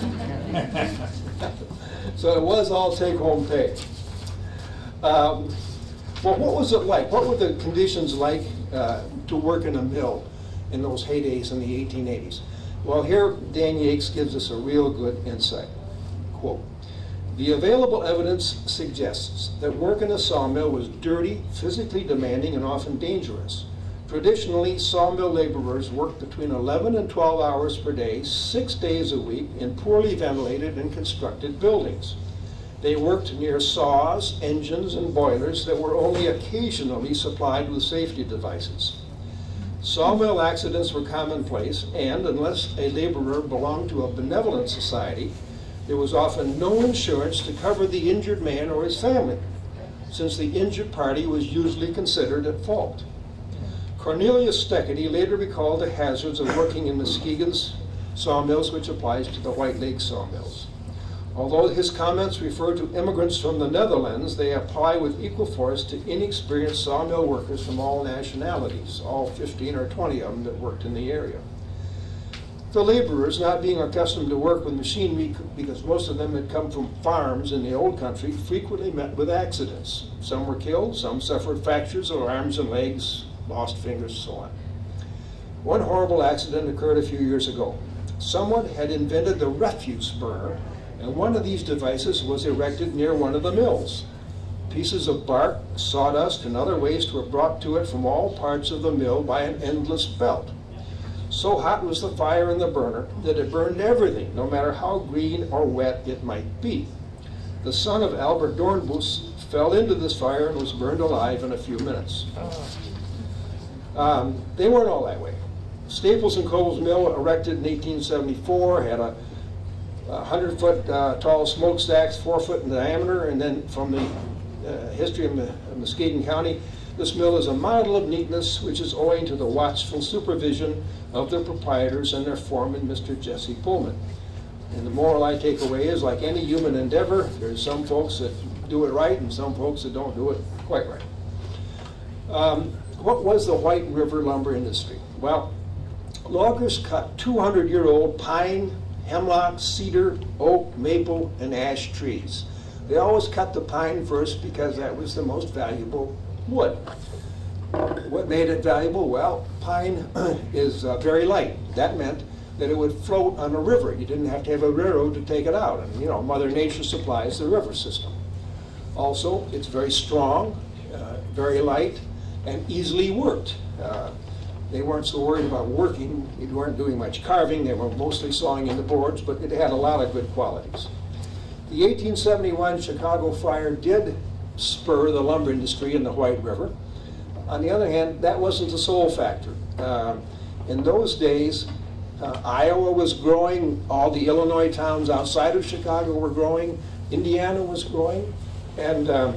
So it was all take-home pay. Um, well, what was it like? What were the conditions like uh, to work in a mill in those heydays in the eighteen eighties? Well, here Dan Yates gives us a real good insight. Quote, "The available evidence suggests that work in a sawmill was dirty, physically demanding, and often dangerous. Traditionally, sawmill laborers worked between eleven and twelve hours per day, six days a week, in poorly ventilated and constructed buildings. They worked near saws, engines, and boilers that were only occasionally supplied with safety devices. Sawmill accidents were commonplace, and unless a laborer belonged to a benevolent society, there was often no insurance to cover the injured man or his family, since the injured party was usually considered at fault. Cornelius Steckedy later recalled the hazards of working in Muskegon's sawmills, which applies to the White Lake sawmills. Although his comments refer to immigrants from the Netherlands, they apply with equal force to inexperienced sawmill workers from all nationalities, all fifteen or twenty of them that worked in the area. The laborers, not being accustomed to work with machinery because most of them had come from farms in the old country, frequently met with accidents. Some were killed, some suffered fractures of arms and legs, lost fingers, so on. One horrible accident occurred a few years ago. Someone had invented the refuse burner, and one of these devices was erected near one of the mills. Pieces of bark, sawdust, and other waste were brought to it from all parts of the mill by an endless belt. So hot was the fire in the burner that it burned everything, no matter how green or wet it might be. The son of Albert Dornbus fell into this fire and was burned alive in a few minutes. Um, they weren't all that way. Staples and Cole's mill, erected in eighteen seventy-four, had a hundred foot uh, tall smokestacks, four foot in diameter, and then from the uh, history of, of Muskegon County, this mill is a model of neatness, which is owing to the watchful supervision of the proprietors and their foreman, Mister Jesse Pullman. And the moral I take away is, like any human endeavor, there's some folks that do it right and some folks that don't do it quite right. Um, what was the White River lumber industry? Well, loggers cut two hundred year old pine, hemlock, cedar, oak, maple, and ash trees. They always cut the pine first because that was the most valuable wood. What made it valuable? Well, pine is uh, very light. That meant that it would float on a river. You didn't have to have a railroad to take it out. And you know, Mother Nature supplies the river system. Also, it's very strong, uh, very light, and easily worked. Uh, They weren't so worried about working. They weren't doing much carving. They were mostly sawing into boards, but it had a lot of good qualities. The eighteen seventy-one Chicago fire did spur the lumber industry in the White River. On the other hand, that wasn't the sole factor. Uh, in those days, uh, Iowa was growing. All the Illinois towns outside of Chicago were growing. Indiana was growing. And um,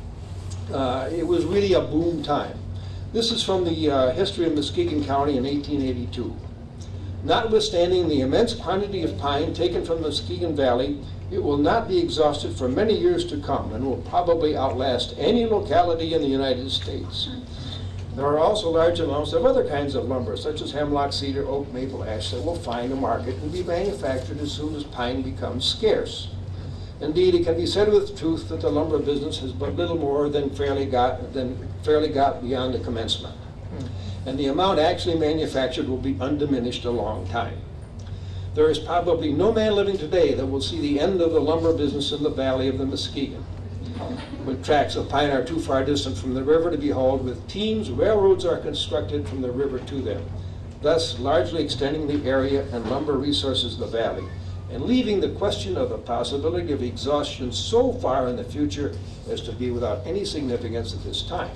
uh, it was really a boom time. This is from the uh, history of Muskegon County in eighteen eighty-two. Notwithstanding the immense quantity of pine taken from the Muskegon Valley, it will not be exhausted for many years to come and will probably outlast any locality in the United States. There are also large amounts of other kinds of lumber, such as hemlock, cedar, oak, maple, ash, that will find a market and be manufactured as soon as pine becomes scarce. Indeed, it can be said with truth that the lumber business has but little more than fairly got, than fairly got beyond the commencement. And the amount actually manufactured will be undiminished a long time. There is probably no man living today that will see the end of the lumber business in the valley of the Muskegon. When tracts of pine are too far distant from the river to be hauled with teams, railroads are constructed from the river to them, thus largely extending the area and lumber resources of the valley, and leaving the question of the possibility of exhaustion so far in the future as to be without any significance at this time.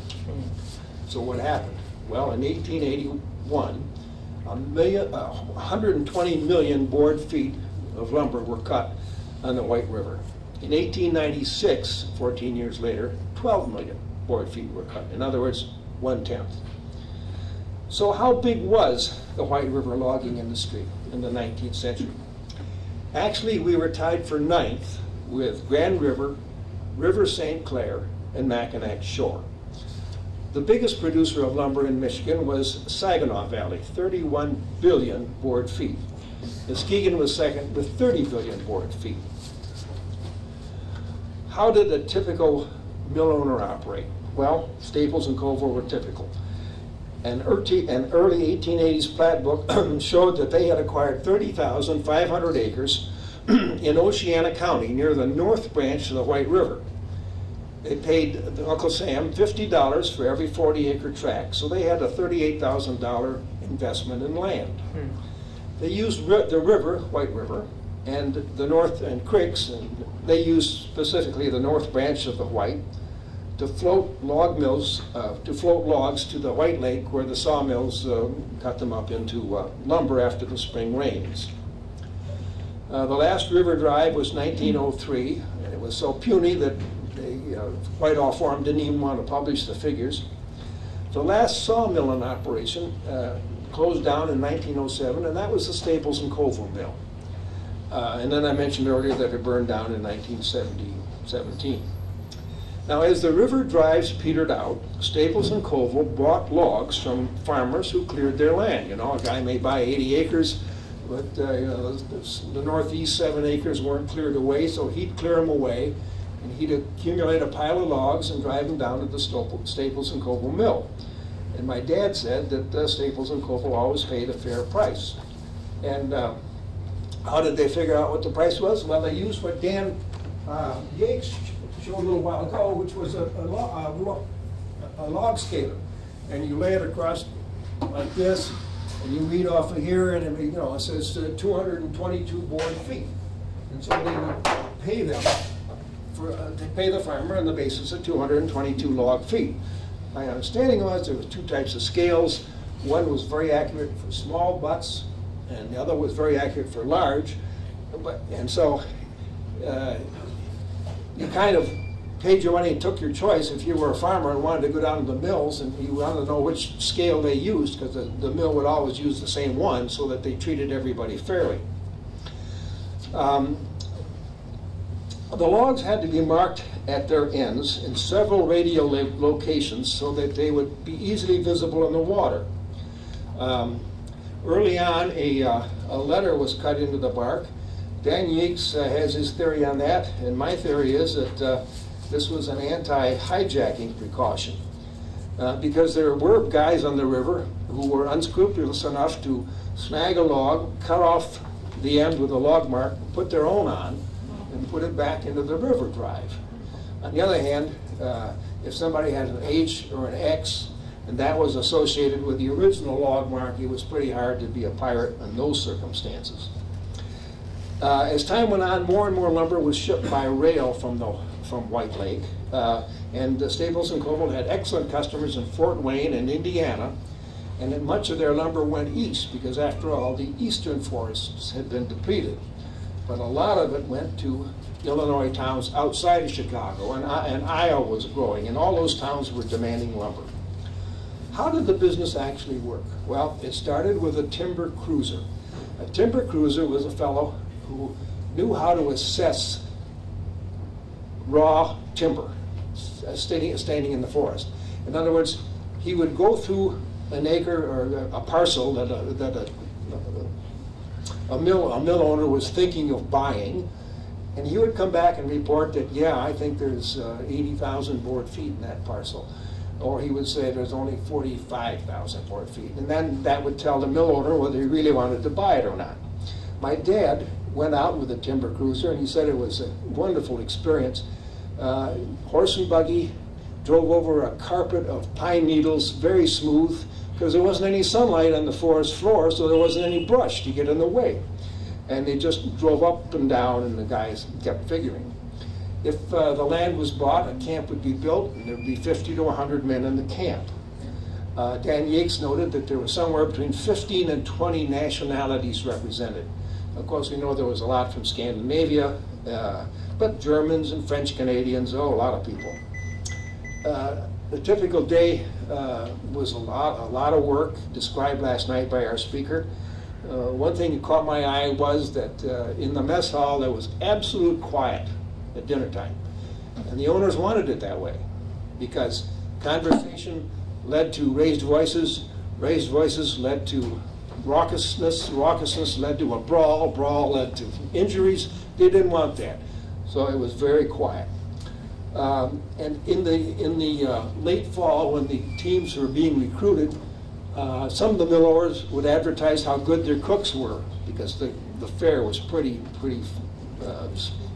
So what happened? Well, in eighteen eighty-one, a million, uh, one hundred twenty million board feet of lumber were cut on the White River. In eighteen ninety-six, fourteen years later, twelve million board feet were cut. In other words, one-tenth. So how big was the White River logging industry in the nineteenth century? Actually, we were tied for ninth with Grand River, River Saint Clair, and Mackinac Shore. The biggest producer of lumber in Michigan was Saginaw Valley, thirty-one billion board feet. Muskegon was second with thirty billion board feet. How did a typical mill owner operate? Well, Staples and Colville were typical. An early eighteen eighties plat book showed that they had acquired thirty thousand five hundred acres in Oceana County near the north branch of the White River. They paid Uncle Sam fifty dollars for every forty acre tract, so they had a thirty-eight thousand dollar investment in land. Hmm. They used ri the river, White River, and the north and creeks, and they used specifically the north branch of the White to float log mills, uh, to float logs to the White Lake where the sawmills uh, cut them up into uh, lumber after the spring rains. Uh, the last river drive was nineteen oh three, and it was so puny that the uh, Whitehall Forum didn't even want to publish the figures. The last sawmill in operation uh, closed down in nineteen oh seven, and that was the Staples and Colville mill. Uh, and then I mentioned earlier that it burned down in nineteen seventeen. Now, as the river drives petered out, Staples and Colville bought logs from farmers who cleared their land. You know, a guy may buy eighty acres, but uh, you know, the northeast seven acres weren't cleared away, so he'd clear them away, and he'd accumulate a pile of logs and drive them down to the Staples and Colville mill. And my dad said that uh, Staples and Colville always paid a fair price. And uh, how did they figure out what the price was? Well, they used what Dan uh, Yates showed a little while ago, which was a, a, log, a, a log scaler. And you lay it across like this, and you read off of here, and it, you know, it says uh, two hundred twenty-two board feet. And so they would pay them, for, uh, to pay the farmer on the basis of two hundred twenty-two log feet. My understanding was there were two types of scales. One was very accurate for small butts, and the other was very accurate for large. But, and so uh, you kind of paid your money and took your choice if you were a farmer and wanted to go down to the mills, and you wanted to know which scale they used, because the, the mill would always use the same one so that they treated everybody fairly. Um, the logs had to be marked at their ends in several radial locations so that they would be easily visible in the water. Um, early on, a, uh, a letter was cut into the bark. Dan Yates uh, has his theory on that, and my theory is that uh, this was an anti-hijacking precaution, uh, because there were guys on the river who were unscrupulous enough to snag a log, cut off the end with a log mark, put their own on, and put it back into the river drive. On the other hand, uh, if somebody had an H or an X, and that was associated with the original log mark, it was pretty hard to be a pirate in those circumstances. Uh, as time went on, more and more lumber was shipped by rail from the from White Lake, uh, and uh, Staples and Colville had excellent customers in Fort Wayne and Indiana, and then much of their lumber went east because, after all, the eastern forests had been depleted. But a lot of it went to Illinois towns outside of Chicago, and, uh, and Iowa was growing, and all those towns were demanding lumber. How did the business actually work? Well, it started with a timber cruiser. A timber cruiser was a fellow who knew how to assess raw timber standing, standing in the forest. In other words, he would go through an acre or a parcel that a, that a, a, mill, a mill owner was thinking of buying, and he would come back and report that, yeah, I think there's uh, eighty thousand board feet in that parcel. Or he would say there's only forty-five thousand board feet. And then that would tell the mill owner whether he really wanted to buy it or not. My dad went out with a timber cruiser, and he said it was a wonderful experience. Uh, horse and buggy, drove over a carpet of pine needles, very smooth, because there wasn't any sunlight on the forest floor, so there wasn't any brush to get in the way. And they just drove up and down, and the guys kept figuring. If uh, the land was bought, a camp would be built, and there would be fifty to a hundred men in the camp. Uh, Dan Yates noted that there were somewhere between fifteen and twenty nationalities represented. Of course, we know there was a lot from Scandinavia, uh, but Germans and French Canadians, oh, a lot of people. Uh, the typical day uh, was a lot, a lot of work, described last night by our speaker. Uh, one thing that caught my eye was that uh, in the mess hall there was absolute quiet at dinner time. And the owners wanted it that way, because conversation led to raised voices, raised voices led to raucousness, raucousness led to a brawl, brawl led to injuries. They didn't want that. So it was very quiet. Um, and in the, in the uh, late fall, when the teams were being recruited, uh, some of the mill owners would advertise how good their cooks were, because the, the fare was pretty, pretty uh,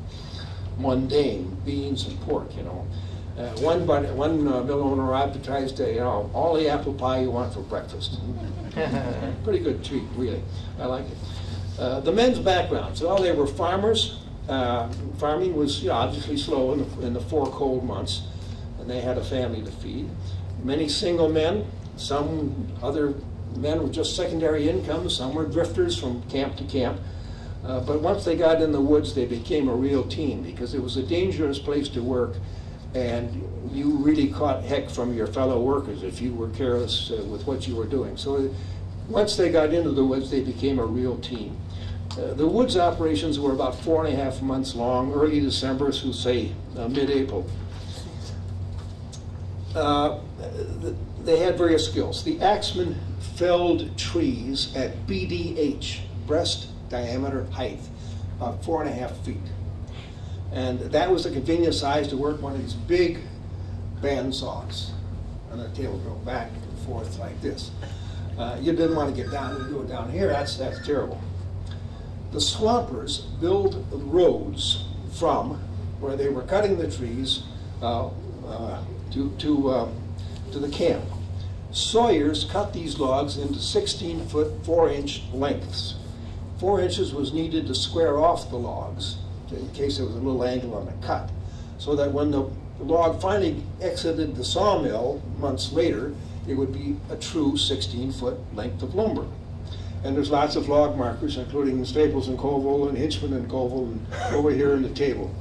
mundane, beans and pork, you know. Uh, one one uh, mill owner advertised, uh, you know, all the apple pie you want for breakfast. Pretty good treat, really. I like it. Uh, the men's backgrounds, well, they were farmers. Uh, farming was, you know, obviously slow in the, in the four cold months. and they had a family to feed. Many single men, some other men with just secondary income, some were drifters from camp to camp. Uh, but once they got in the woods, they became a real team, because it was a dangerous place to work, and you really caught heck from your fellow workers if you were careless uh, with what you were doing. So uh, once they got into the woods, they became a real team. Uh, the woods operations were about four and a half months long, early December through, say, uh, mid-April. Uh, they had various skills. The axemen felled trees at B D H, breast diameter height, about four and a half feet. And that was the convenient size to work one of these big band saws. And the tail would go back and forth like this. Uh, you didn't want to get down and do it down here. That's, that's terrible. The swampers build roads from where they were cutting the trees uh, uh, to, to, uh, to the camp. Sawyers cut these logs into sixteen foot, four inch lengths. Four inches was needed to square off the logs in case there was a little angle on the cut, so that when the log finally exited the sawmill months later, it would be a true sixteen foot length of lumber. And there's lots of log markers, including Staples and Colville and Hinchman and Colville, and over here in the table.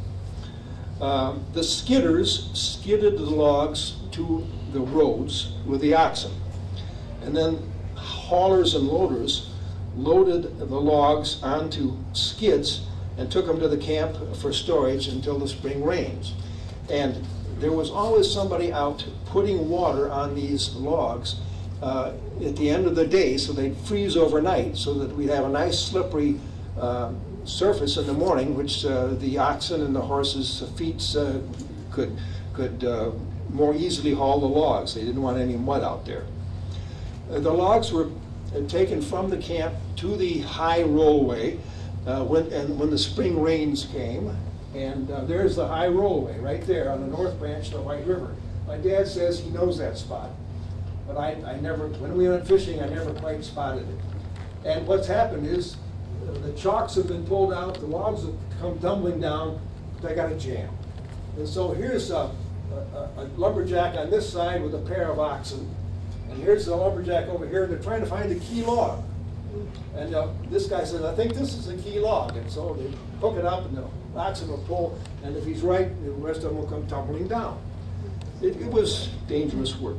Um, the skidders skidded the logs to the roads with the oxen. And then haulers and loaders loaded the logs onto skids and took them to the camp for storage until the spring rains. And there was always somebody out putting water on these logs uh, at the end of the day, so they'd freeze overnight, so that we'd have a nice slippery uh, surface in the morning, which uh, the oxen and the horses' feet uh, could, could uh, more easily haul the logs. They didn't want any mud out there. Uh, the logs were uh, taken from the camp to the high rollway uh, when, and when the spring rains came. And uh, there's the high rollway right there on the north branch of the White River. My dad says he knows that spot, but I, I never, when we went fishing, I never quite spotted it. And what's happened is uh, the chocks have been pulled out, the logs have come tumbling down, they got a jam. And so here's a, a, a lumberjack on this side with a pair of oxen, and here's the lumberjack over here, and they're trying to find the key log. And uh, this guy says, I think this is the key log. And so they hook it up, and the oxen will pull, and if he's right, the rest of them will come tumbling down. It, it was dangerous work.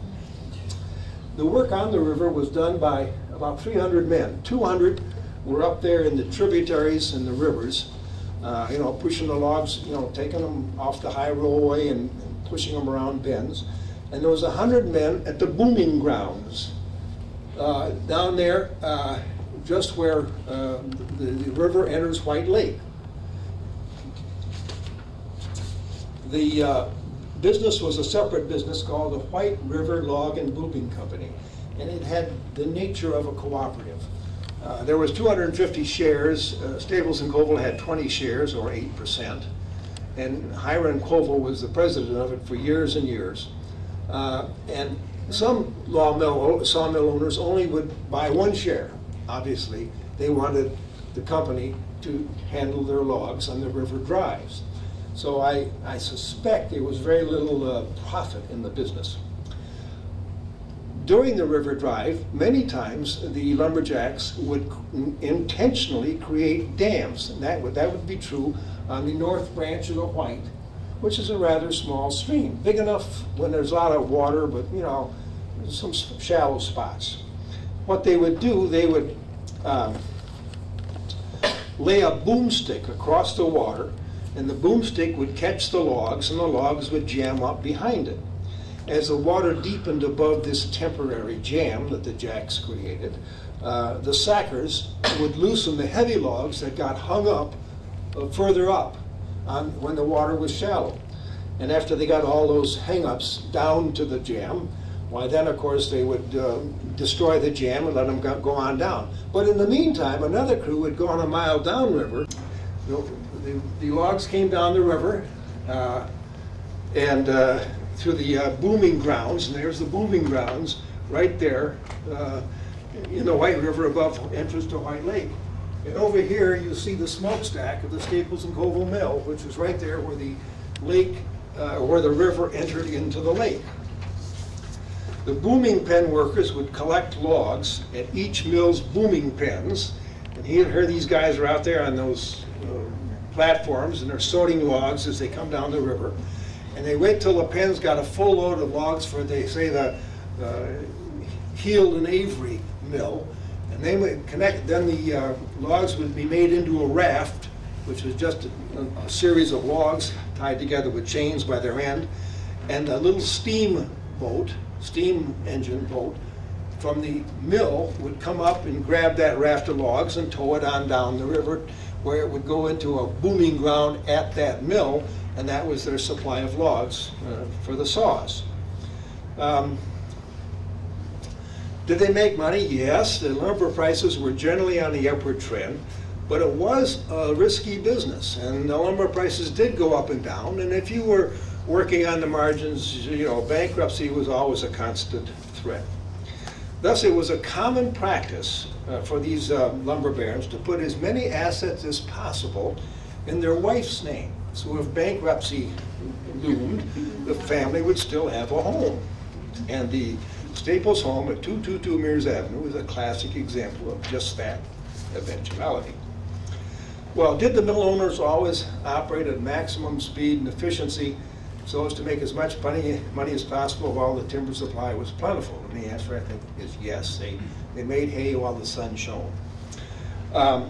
The work on the river was done by about three hundred men. two hundred were up there in the tributaries and the rivers, uh, you know, pushing the logs, you know, taking them off the high rollway and, and pushing them around bends. And there was one hundred men at the booming grounds uh, down there, uh, just where uh, the, the river enters White Lake. The uh, business was a separate business called the White River Log and Booming Company, and it had the nature of a cooperative. Uh, there was two hundred fifty shares. Uh, Staples and Colville had twenty shares, or eight percent, and Hiram Colville was the president of it for years and years. Uh, and some sawmill, sawmill owners only would buy one share. Obviously, they wanted the company to handle their logs on the river drives. So I, I suspect there was very little uh, profit in the business. During the river drive, many times the lumberjacks would intentionally create dams, and that would, that would be true on the north branch of the White, which is a rather small stream, big enough when there's a lot of water, but you know, some shallow spots. What they would do, they would um, lay a boomstick across the water, and the boomstick would catch the logs, and the logs would jam up behind it. As the water deepened above this temporary jam that the jacks created, uh, the sackers would loosen the heavy logs that got hung up uh, further up on, when the water was shallow. And after they got all those hang-ups down to the jam, why then, of course, they would uh, destroy the jam and let them go, go on down. But in the meantime, another crew would go on a mile downriver. The, the, the logs came down the river uh, and uh, through the uh, booming grounds, and there's the booming grounds right there uh, in the White River above entrance to White Lake. And over here you see the smokestack of the Staples and Colville Mill, which is right there where the lake uh, where the river entered into the lake. The booming pen workers would collect logs at each mill's booming pens, and he had heard these guys are out there on those uh, platforms, and they're sorting logs as they come down the river. And they wait till the pens got a full load of logs for, they say, the uh, Heald and Avery mill, and they would connect. Then the uh, logs would be made into a raft, which was just a, a series of logs tied together with chains by their end, and a little steam boat, steam engine boat from the mill would come up and grab that raft of logs and tow it on down the river, where it would go into a booming ground at that mill, and that was their supply of logs uh, for the saws. Um, did they make money? Yes. The lumber prices were generally on the upward trend, but it was a risky business, and the lumber prices did go up and down, and if you were working on the margins, you know, bankruptcy was always a constant threat. Thus, it was a common practice uh, for these uh, lumber barons to put as many assets as possible in their wife's name. So if bankruptcy loomed, the family would still have a home. And the Staples home at two two two Mears Avenue is a classic example of just that eventuality. Well, did the mill owners always operate at maximum speed and efficiency so as to make as much money, money as possible while the timber supply was plentiful? And the answer, I think, is yes. They, they made hay while the sun shone. Um,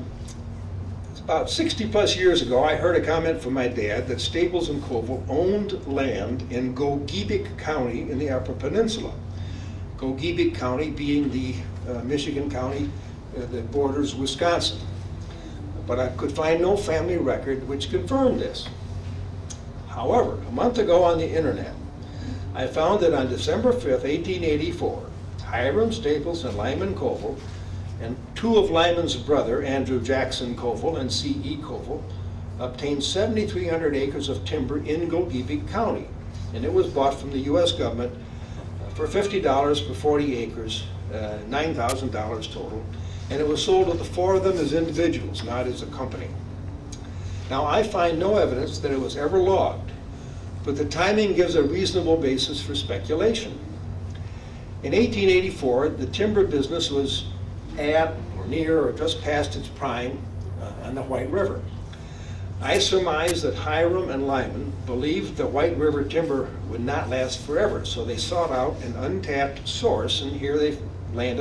about sixty plus years ago, I heard a comment from my dad that Staples and Koval owned land in Gogebic County in the Upper Peninsula. Gogebic County being the uh, Michigan county uh, that borders Wisconsin. But I could find no family record which confirmed this. However, a month ago on the internet, I found that on December fifth, eighteen eighty-four, Hiram Staples and Lyman Koval, and two of Lyman's brother, Andrew Jackson Koval and C E Koval, obtained seven thousand three hundred acres of timber in Gogebic County. And it was bought from the U S government for fifty dollars per forty acres, uh, nine thousand dollars total. And it was sold to the four of them as individuals, not as a company. Now, I find no evidence that it was ever logged, but the timing gives a reasonable basis for speculation. In eighteen eighty-four, the timber business was at or near or just past its prime uh, on the White River. I surmise that Hiram and Lyman believed that White River timber would not last forever, so they sought out an untapped source, and here they landed